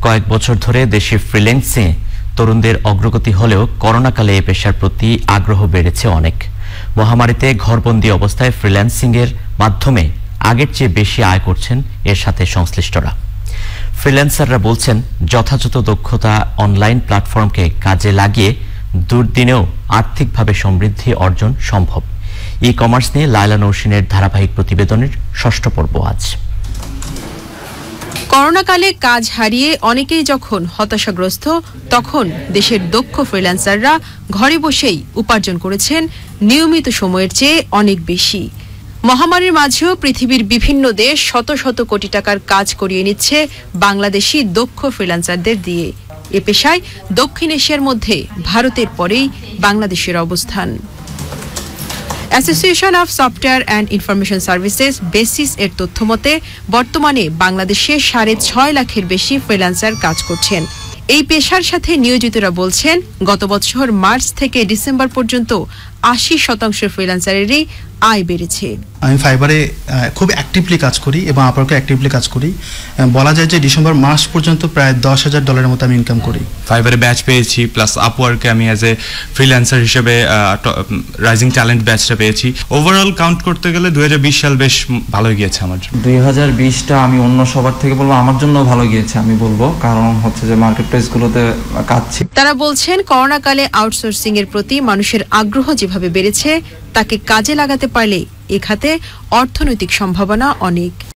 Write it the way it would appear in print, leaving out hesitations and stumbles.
কয়েক বছর ধরে দেশে ফ্রিল্যান্সিং তরুণদের অগ্রগতি হলেও করোনাকালে এই পেশার প্রতি আগ্রহ বেড়েছে অনেক। মহামারীতে ঘরবন্দি অবস্থায় ফ্রিল্যান্সিং এর মাধ্যমে আগের চেয়ে বেশি আয় করছেন এর সাথে সংশ্লিষ্টরা। ফ্রিল্যান্সাররা বলছেন, যথাযথ দক্ষতা অনলাইন প্ল্যাটফর্মকে কাজে লাগিয়ে দুর্দিনেও আর্থিকভাবে সমৃদ্ধি অর্জন সম্ভব। ই কমার্স নিয়ে লায়লা নৌসিনের ধারাবাহিক প্রতিবেদনের ৬ষ্ঠ পর্ব আজ। করোনাকালে কাজ হারিয়ে অনেকেই যখন হতাশাগ্রস্ত, তখন দেশের দক্ষ ফ্রিল্যান্সাররা ঘরে বসেই উপার্জন করেছেন নিয়মিত সময়ের চেয়ে অনেক বেশি। মহামারীর মাঝেও পৃথিবীর বিভিন্ন দেশ শত শত কোটি টাকার কাজ করিয়ে নিচ্ছে বাংলাদেশি দক্ষ ফ্রিল্যান্সারদের দিয়ে। এ পেশায় দক্ষিণ এশিয়ার মধ্যে ভারতের পরেই বাংলাদেশের অবস্থান। Association of software and information services BASIS এর তথ্য মতে বর্তমানে বাংলাদেশে ৬.৫ লাখের বেশি ফ্রিল্যান্সার কাজ করছেন। এই পেশার সাথে নিয়োজিতরা বলছেন, গত বছর মার্চ থেকে ডিসেম্বর পর্যন্ত ৮০% ফ্রিল্যান্সারেরই আয় বেড়েছে। আমি ফাইবারে খুব অ্যাক্টিভলি কাজ করি এবং আপওয়ার্কে অ্যাক্টিভলি কাজ করি। বলা যায় যে ডিসেম্বর মাস পর্যন্ত প্রায় $১০,০০০ মতো আমি ইনকাম করি। ফাইবারে ব্যাচ পেয়েছি, প্লাস আপওয়ার্কে আমি অ্যাজ এ ফ্রিল্যান্সার হিসেবে রাইজিং ট্যালেন্ট ব্যাচটা পেয়েছি। ওভারঅল কাউন্ট করতে গেলে ২০২০ সাল বেশ ভালো গিয়েছে আমার জন্য। ২০২০টা আমি অন্য সবার থেকে বলবো আমার জন্য ভালো গিয়েছে আমি বলবো, কারণ হচ্ছে যে মার্কেট প্লেসগুলোতে কাজ ছিল। তারা বলছেন, করোনাকালে আউটসোর্সিং এর প্রতি মানুষের আগ্রহ যেভাবে বেড়েছে, তাকে কাজে লাগাতে পারলে এ খাতে অর্থনৈতিক সম্ভাবনা অনেক।